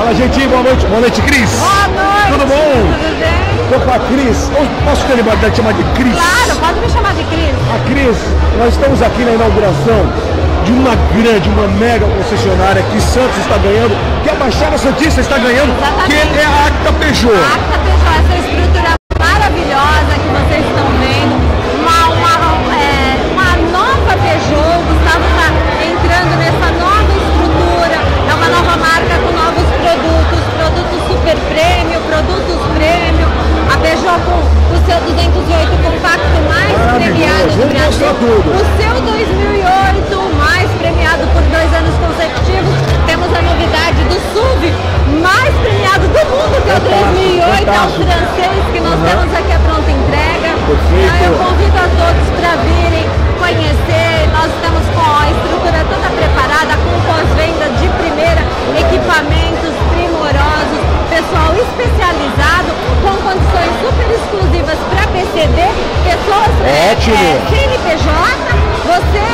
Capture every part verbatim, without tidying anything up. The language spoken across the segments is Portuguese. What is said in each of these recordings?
Fala, gente, boa noite. Boa noite, Cris. Boa noite. Tudo bom? Tudo bem? Tô com a Cris. Posso ter liberdade de chamar de Cris? Claro, pode me chamar de Cris. A Cris, nós estamos aqui na inauguração de uma grande, uma mega concessionária que Santos está ganhando, que a Baixada Santista está ganhando, Exatamente. que é a Acta Peugeot. A Acta Peugeot, essa estrutura maravilhosa que vocês estão vendo, uma, uma, é, uma nova Peugeot. O Gustavo está entrando nessa nova estrutura, é uma nova marca com novos produtos, produtos super prêmio, produtos prêmio, a Peugeot com o seu duzentos e oito compacto mais premiado do Brasil, o seu dois mil e oito mais premiado por dois anos consecutivos. Temos a novidade do S U V mais premiado do mundo, que é o três mil e oito, é o francês que nós uhum. temos aqui a pronta entrega. Então, eu convido a todos para virem conhecer. Nós estamos com a estrutura toda preparada, com pós-venda de primeira, equipamentos primorosos, pessoal especializado, com condições super exclusivas para P C D, pessoas é, C N P J. Você,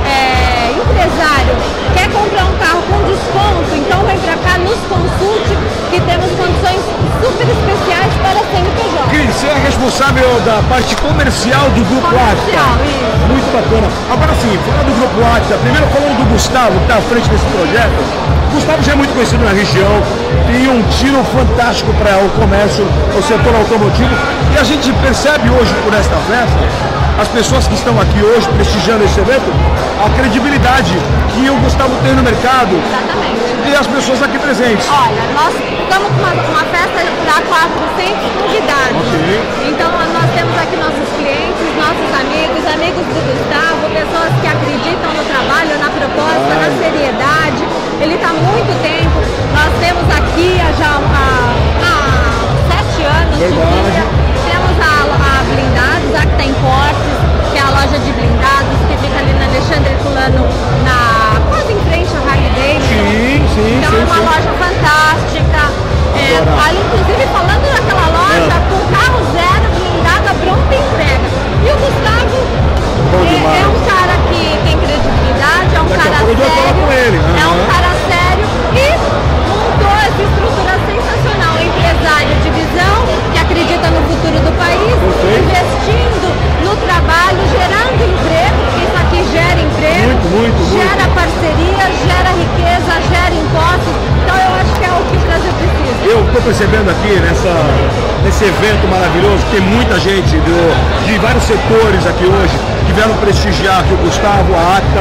é, empresário, quer comprar um carro com desconto, então vem para cá, nos consulte, que temos condições super especiais para C N P J. Cris, você é responsável da parte comercial do Grupo Comercial, Acta. isso. Muito bacana. Agora sim, falando do Grupo Acta, primeiro falando do Gustavo, que está à frente desse projeto. Gustavo já é muito conhecido na região, tem um tiro fantástico para o comércio, o setor automotivo, e a gente percebe hoje por esta festa, as pessoas que estão aqui hoje prestigiando esse evento, a credibilidade que o Gustavo tem no mercado. Exatamente. E as pessoas aqui presentes. Olha, nós estamos com uma, uma festa para quatrocentos convidados. Okay. Então nós temos aqui nossos clientes, nossos amigos, amigos do Gustavo, pessoas que acreditam no trabalho, na proposta, Ai. na seriedade. Ele está há muito tempo. Nós temos aqui já há, há sete anos de vida. Temos a, a Blindados, a Acta Importes, que é a loja de blindados, que fica ali na Alexandre Herculano, na, quase em frente à Harley Davidson. Sim, sim, então sim, é uma sim. loja fantástica. É, ali, inclusive, falando daquela loja, é. com carro zero, blindado, a pronta entrega. E o Gustavo é, é um cara que tem credibilidade, é um Daqui cara sério, com ele. Uhum. é um cara sério e montou essa estrutura sensacional. Empresário de visão, que acredita no futuro do país, Perfeito. investindo no trabalho, gerando emprego, porque isso aqui gera emprego, muito, muito, gera muito. parceria, gera riqueza, gera impostos. Então eu acho que é o que o Brasil precisa. Eu estou percebendo aqui nessa, nesse evento maravilhoso que tem muita gente do, de vários setores aqui hoje que vieram prestigiar aqui o Gustavo, a Acta.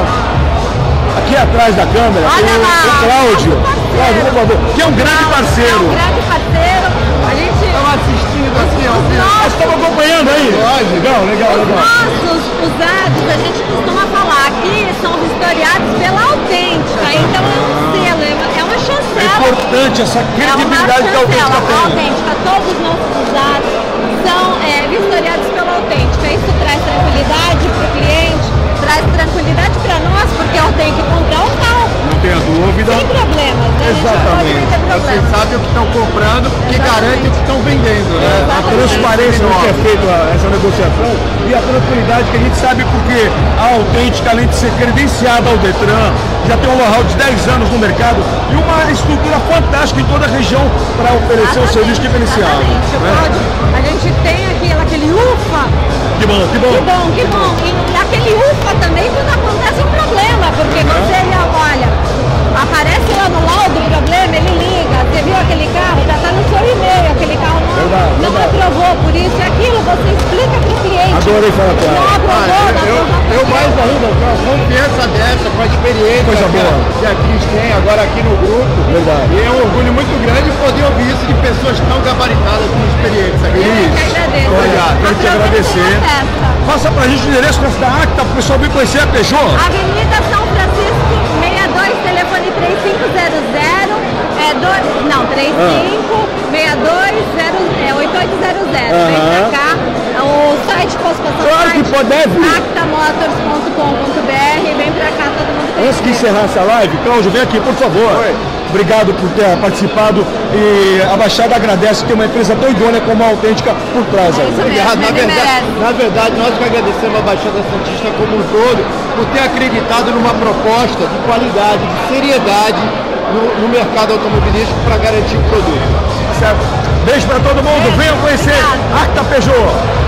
Aqui atrás da câmera Olha tem lá, o Cláudio, Cláudio, por favor, que é um grande parceiro. É um grande parceiro. A gente estava assistindo assim, ó. Nós estamos acompanhando aí. Legal, legal, legal. Os nossos usados, a gente costuma falar aqui, são vistoriados pela Autêntica. Então é um selo, é uma chancela. É importante essa credibilidade que a Autêntica tem. A Autêntica, todos os nossos usados são é, vistoriados pela Autêntica. Isso traz tranquilidade para o cliente, traz tranquilidade para nós, porque eu tenho que comprar um carro. Não tenha dúvida. Sem problemas, né? Exatamente. A gente não pode ter Vocês problemas. sabem o que estão comprando, que garante o que estão vendendo, né? A transparência do que é feito essa negociação e a tranquilidade que a gente sabe porque a Autêntica, além de ser credenciada ao Detran, já tem um know-how de dez anos no mercado e uma estrutura fantástica em toda a região para oferecer o serviço diferenciado. Né? A gente tem aquele, aquele ufa. Que bom, que bom. Que bom, que bom. E aquele ufa também quando acontece um problema, porque você, ele, olha, aparece lá no laudo o problema, ele liga, você viu aquele carro, já está no seu e-mail, aquele carro não, verdade, não verdade. aprovou, por isso e aquilo, você explica para o cliente. Adorei falar com ela. Não aprovou, Ah, não eu, aprovou. eu mais ainda, com a confiança dessa, com a experiência Coisa que, boa. a, que a Cris tem agora aqui no grupo. Verdade. E é um orgulho muito grande poder ouvir isso de pessoas tão gabaritadas com experiência. Eu que agradeço. Obrigado, quero te agradecer. Passa pra gente o endereço da Acta, para o pessoal vir conhecer a Peugeot. Avenida São Francisco, sessenta e dois, telefone três cinco zero zero, é dois, não, três cinco seis dois zero, é oito oito zero zero. Vem pra cá. O site, posso passar Claro o site? que pode, acta motors ponto com ponto b r. Vem pra cá, todo mundo tem. Antes de encerrar essa live, Cláudio, vem aqui, por favor. Oi. Obrigado por ter participado e a Baixada agradece ter uma empresa tão idônea como a Autêntica por trás. É isso Obrigado. mesmo, Na ele verdade, merece. na verdade, nós que agradecemos a Baixada Santista como um todo por ter acreditado numa proposta de qualidade, de seriedade no, no mercado automobilístico para garantir o produto. Certo. Beijo para todo mundo. Venham conhecer Arta Peugeot.